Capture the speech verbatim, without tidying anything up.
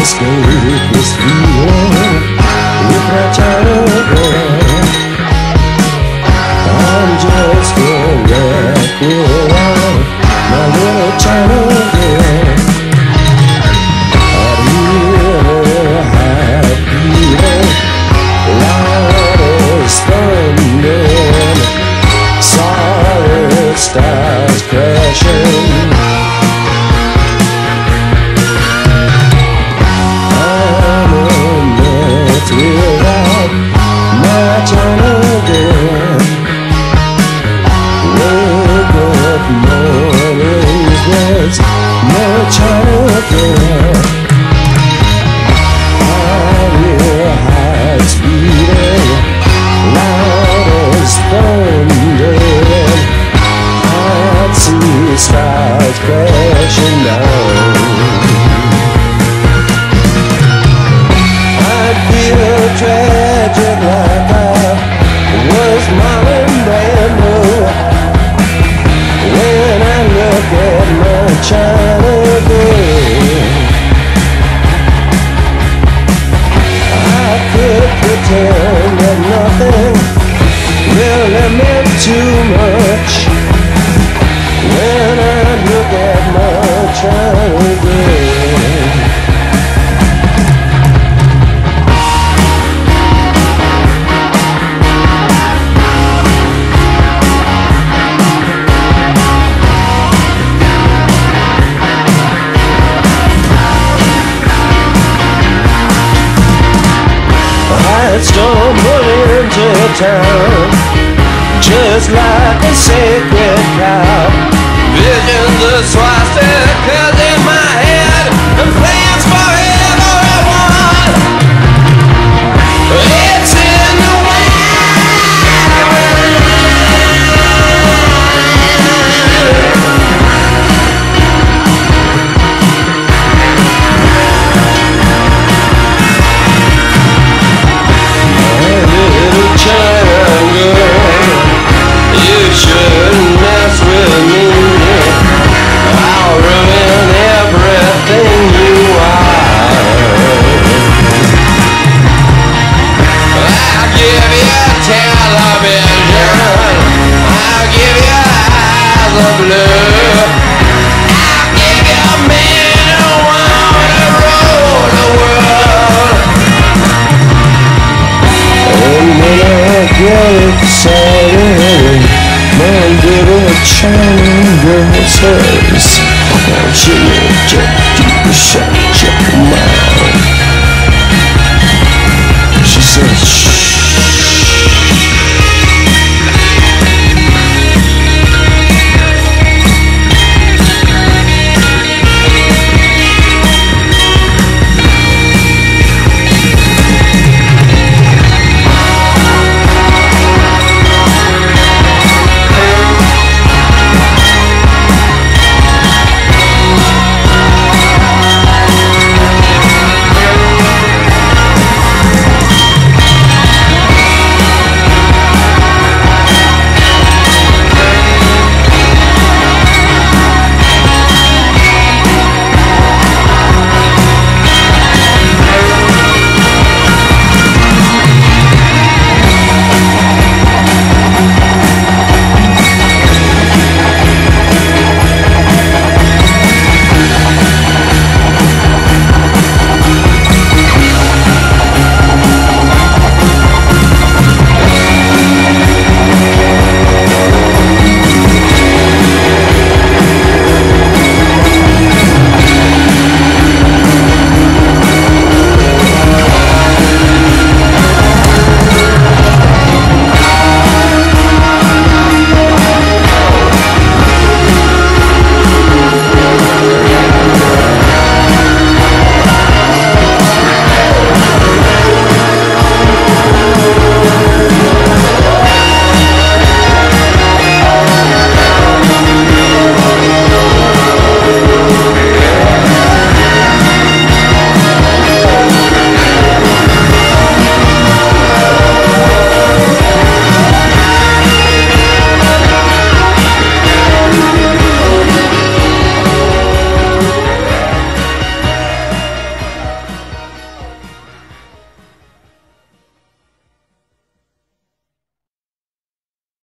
escape this feeling with my China girl. I'm just a wreck without my little China girl. I'd hear high beating, loud as thunder, solid stars crashing. Without my China girl, wake up mornings, there's no China girl. I hear hearts beating, loud as thunder, I see stars crashing down. Tragic like I was Marlon Brando when I look at my China girl. I could pretend that nothing really meant too much when I look at my China girl. I stumble into town just like a sacred cow. Visions of swastikas